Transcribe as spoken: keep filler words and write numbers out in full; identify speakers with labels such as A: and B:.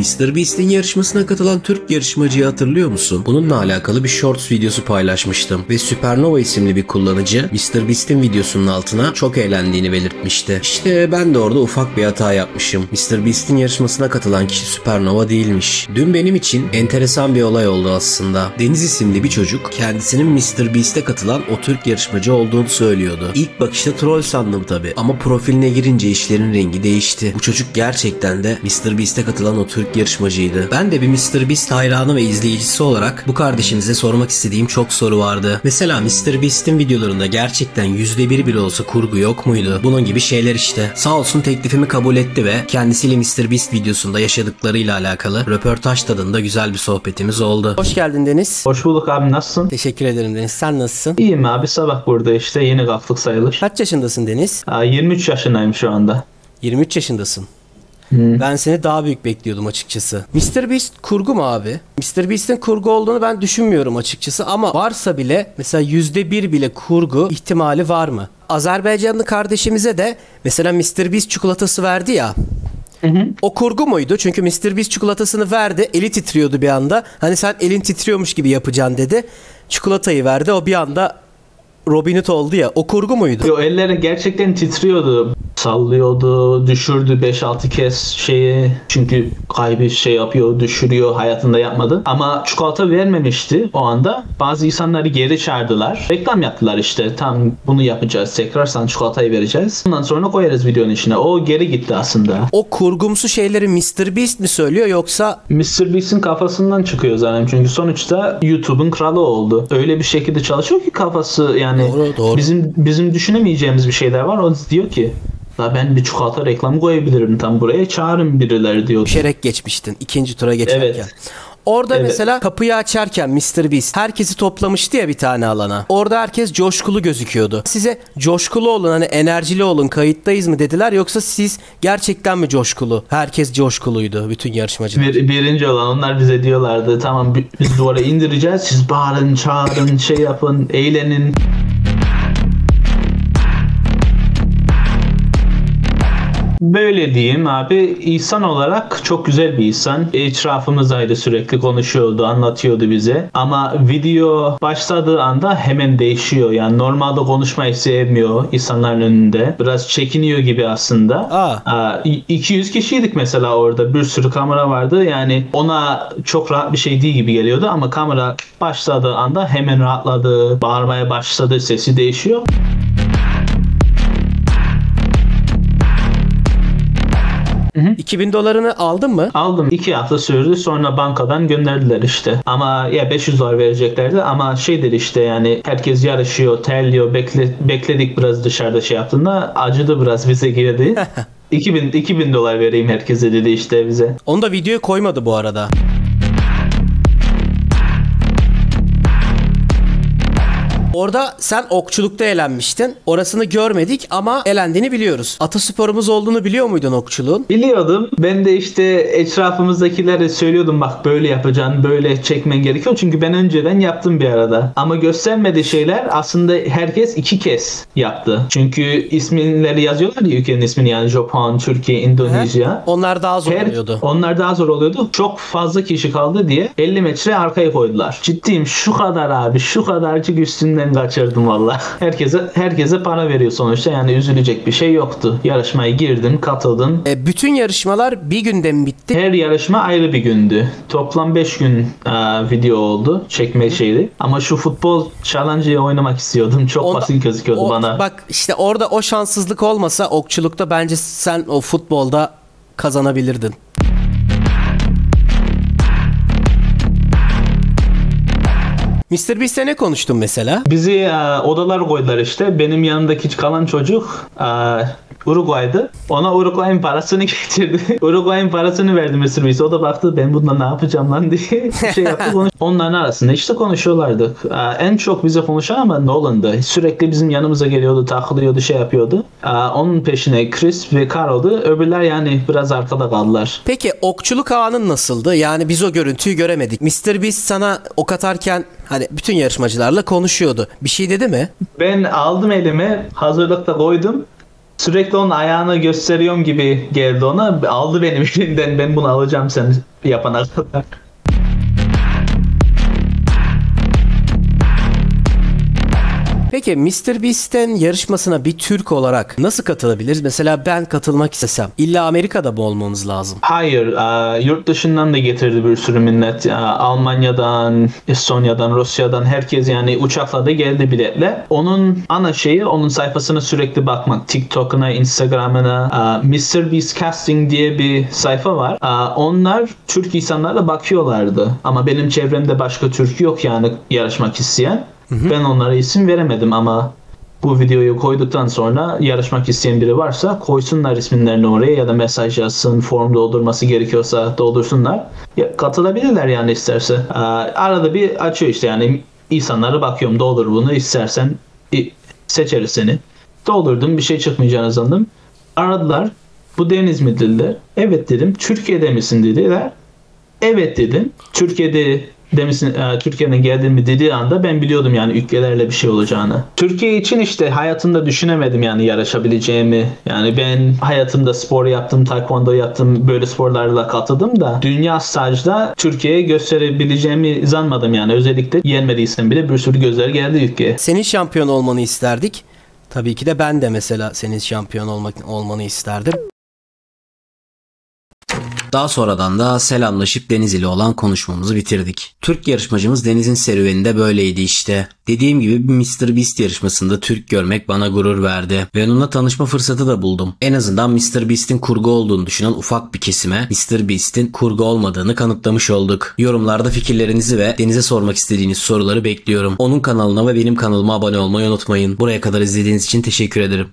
A: MrBeast'in yarışmasına katılan Türk yarışmacıyı hatırlıyor musun? Bununla alakalı bir shorts videosu paylaşmıştım ve Supernova isimli bir kullanıcı MrBeast'in videosunun altına çok eğlendiğini belirtmişti. İşte ben de orada ufak bir hata yapmışım. MrBeast'in yarışmasına katılan kişi Supernova değilmiş. Dün benim için enteresan bir olay oldu aslında. Deniz isimli bir çocuk kendisinin MrBeast'e katılan o Türk yarışmacı olduğunu söylüyordu. İlk bakışta troll sandım tabi ama profiline girince işlerin rengi değişti. Bu çocuk gerçekten de MrBeast'e katılan o Türk yarışmacıydı. Ben de bir MrBeast hayranı ve izleyicisi olarak bu kardeşinize sormak istediğim çok soru vardı. Mesela MrBeast'in videolarında gerçekten yüzde bir bile olsa kurgu yok muydu? Bunun gibi şeyler işte. Sağ olsun teklifimi kabul etti ve kendisiyle MrBeast videosunda yaşadıklarıyla alakalı röportaj tadında güzel bir sohbetimiz oldu. Hoş geldin Deniz.
B: Hoş bulduk abi, nasılsın?
A: Teşekkür ederim Deniz. Sen nasılsın?
B: İyiyim abi, sabah burada işte yeni kalktık sayılır.
A: Kaç yaşındasın Deniz?
B: Aa, yirmi üç yaşındayım şu anda.
A: yirmi üç yaşındasın.
B: Hmm.
A: Ben seni daha büyük bekliyordum açıkçası. MrBeast kurgu mu abi? MrBeast'in kurgu olduğunu ben düşünmüyorum açıkçası ama varsa bile mesela yüzde bir bile kurgu ihtimali var mı? Azerbaycanlı kardeşimize de mesela MrBeast çikolatası verdi ya.
B: Hı hı.
A: O kurgu muydu? Çünkü MrBeast çikolatasını verdi. Eli titriyordu bir anda. Hani sen elin titriyormuş gibi yapacaksın dedi. Çikolatayı verdi. O bir anda Robin Hood oldu ya. O kurgu muydu?
B: O elleri gerçekten titriyordu. Sallıyordu, düşürdü beş altı kez şeyi. Çünkü kaybı şey yapıyor, düşürüyor, hayatında yapmadı. Ama çikolata vermemişti o anda. Bazı insanları geri çağırdılar. Reklam yaptılar işte. Tam bunu yapacağız. Tekrar sana çikolatayı vereceğiz. Ondan sonra koyarız videonun içine. O geri gitti aslında.
A: O kurgumsu şeyleri MrBeast mi söylüyor yoksa?
B: MrBeast'in kafasından çıkıyor zaten. Çünkü sonuçta YouTube'un kralı oldu. Öyle bir şekilde çalışıyor ki kafası, yani
A: doğru, doğru.
B: bizim bizim düşünemeyeceğimiz bir şeyler var. O diyor ki la ben bir çikolata reklamı koyabilirim, tam buraya çağırın birileri diyor.
A: Düşerek geçmiştin ikinci tura geçerken.
B: Evet.
A: Orada
B: Evet.
A: mesela kapıyı açarken MrBeast herkesi toplamıştı ya bir tane alana. Orada herkes coşkulu gözüküyordu. Size coşkulu olun, hani enerjili olun, kayıttayız mı dediler, yoksa siz gerçekten mi coşkulu? Herkes coşkuluydu, bütün yarışmacılar.
B: Bir, birinci olan onlar bize diyorlardı tamam biz duvara indireceğiz, siz bağırın, çağırın, şey yapın, eğlenin. Böyle diyeyim abi, İhsan olarak çok güzel bir insan. Etrafımızdaydı, sürekli konuşuyordu, anlatıyordu bize. Ama video başladığı anda hemen değişiyor. Yani normalde konuşmayı sevmiyor insanların önünde. Biraz çekiniyor gibi aslında.
A: Aa.
B: iki yüz kişiydik mesela orada. Bir sürü kamera vardı. Yani ona çok rahat bir şey değil gibi geliyordu ama kamera başladığı anda hemen rahatladı. Bağırmaya başladı, sesi değişiyor.
A: iki bin dolarını aldın mı?
B: Aldım. iki hafta sürdü. Sonra bankadan gönderdiler işte. Ama ya beş yüz dolar vereceklerdi ama şeydir işte, yani herkes yarışıyor, terliyor. Bekle, bekledik biraz dışarıda şey yaptığında. Acıdı biraz, bize girdi. iki bin iki bin dolar vereyim herkese dedi işte bize.
A: Onu da videoya koymadı bu arada. Orada sen okçulukta elenmiştin. Orasını görmedik ama elendiğini biliyoruz. Atasporumuz olduğunu biliyor muydun okçuluğun?
B: Biliyordum. Ben de işte etrafımızdakilere söylüyordum, bak böyle yapacaksın, böyle çekmen gerekiyor. Çünkü ben önceden yaptım bir arada. Ama göstermediği şeyler aslında herkes iki kez yaptı. Çünkü isimleri yazıyorlar ya, ülkenin ismini, yani Japon, Türkiye, Endonezya.
A: He? Onlar daha zor
B: Her,
A: oluyordu.
B: Onlar daha zor oluyordu. Çok fazla kişi kaldı diye elli metre arkaya koydular. Ciddiyim, şu kadar abi, şu kadarcık üstünden kaçırdım valla. Herkese herkese para veriyor sonuçta, yani üzülecek bir şey yoktu. Yarışmaya girdin, katıldın.
A: E, bütün yarışmalar bir günde mi bitti?
B: Her yarışma ayrı bir gündü. Toplam beş gün e, video oldu. Çekme şeydi. Ama şu futbol challenge'ı oynamak istiyordum. Çok
A: Onda,
B: basit gözüküyordu
A: o,
B: bana.
A: Bak işte orada o şanssızlık olmasa okçulukta bence sen o futbolda kazanabilirdin. MrBeast'e ne konuştun mesela?
B: Bizi e, odalar koydular işte. Benim yanındaki kalan çocuk e, Uruguay'dı. Ona Uruguay'ın parasını getirdi. Uruguay'ın parasını verdi MrBeast. O da baktı, ben bundan ne yapacağım lan diye şey yaptı. Konuş- Onların arasında işte konuşuyorlardı. E, en çok bize konuşan ama Nolan'dı. Sürekli bizim yanımıza geliyordu, takılıyordu, şey yapıyordu. E, onun peşine Chris ve Carol'du. Öbürler yani biraz arkada kaldılar.
A: Peki okçuluk anın nasıldı? Yani biz o görüntüyü göremedik. MrBeast sana ok atarken hani bütün yarışmacılarla konuşuyordu. Bir şey dedi mi?
B: Ben aldım elime, hazırlıkta koydum. Sürekli onun ayağını gösteriyorum gibi geldi ona. Aldı benim elimden. Ben bunu alacağım sen yapana kadar.
A: Peki mister Beast'in yarışmasına bir Türk olarak nasıl katılabiliriz? Mesela ben katılmak istesem illa Amerika'da mı olmamız lazım?
B: Hayır. E, yurt dışından da getirdi bir sürü millet. E, Almanya'dan, Estonya'dan, Rusya'dan herkes yani uçakla da geldi biletle. Onun ana şeyi onun sayfasına sürekli bakmak. TikTok'una, Instagram'ına. E, mister Beast Casting diye bir sayfa var. E, onlar Türk insanlarla bakıyorlardı. Ama benim çevremde başka Türk yok yani yarışmak isteyen. Hı hı. Ben onlara isim veremedim ama bu videoyu koyduktan sonra yarışmak isteyen biri varsa koysunlar isimlerini oraya ya da mesaj yazsın, form doldurması gerekiyorsa doldursunlar. Ya, katılabilirler yani isterse. Ee, arada bir açıyor işte yani insanlara bakıyorum doldur bunu istersen seçeriz seni. Doldurdum bir şey çıkmayacağını sandım. Aradılar. Bu Deniz mi dediler. Evet dedim. Türkiye'de misin dediler. Evet dedim. Türkiye'de demişsin, Türkiye'den geldiğimi dediği anda ben biliyordum yani ülkelerle bir şey olacağını. Türkiye için işte hayatımda düşünemedim yani yarışabileceğimi. Yani ben hayatımda spor yaptım, taekwondo yaptım, böyle sporlarla katıldım da dünya stajda Türkiye'ye gösterebileceğimi zanmadım yani. Özellikle yenmediysem bile bir sürü gözler geldi ülkeye.
A: Senin şampiyon olmanı isterdik. Tabii ki de ben de mesela senin şampiyon olmak olmanı isterdim. Daha sonradan da selamlaşıp Deniz ile olan konuşmamızı bitirdik. Türk yarışmacımız Deniz'in serüveni de böyleydi işte. Dediğim gibi bir mister Beast yarışmasında Türk görmek bana gurur verdi. Ve onunla tanışma fırsatı da buldum. En azından mister Beast'in kurgu olduğunu düşünen ufak bir kesime mister Beast'in kurgu olmadığını kanıtlamış olduk. Yorumlarda fikirlerinizi ve Deniz'e sormak istediğiniz soruları bekliyorum. Onun kanalına ve benim kanalıma abone olmayı unutmayın. Buraya kadar izlediğiniz için teşekkür ederim.